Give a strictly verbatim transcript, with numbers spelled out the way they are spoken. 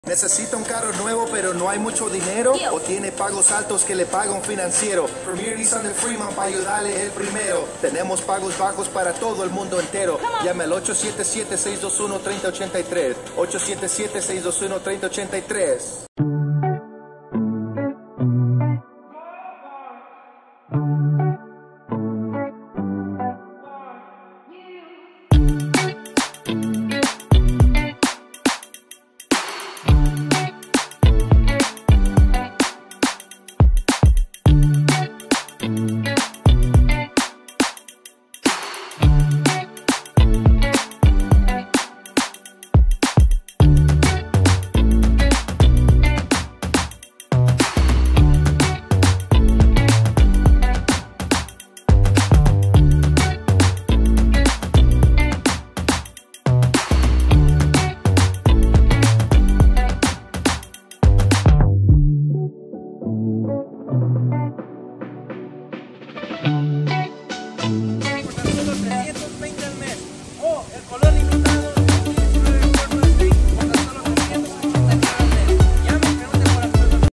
¿Necesita un carro nuevo pero no hay mucho dinero? ¿O tiene pagos altos que le paga un financiero? Premier Nissan de Fremont para ayudarle el primero. Tenemos pagos bajos para todo el mundo entero. Llame al ocho siete siete, seis dos uno, tres cero ocho tres. ocho siete siete, seis dos uno, tres cero ocho tres. trescientos veinte al mes. Oh, el color incrustado.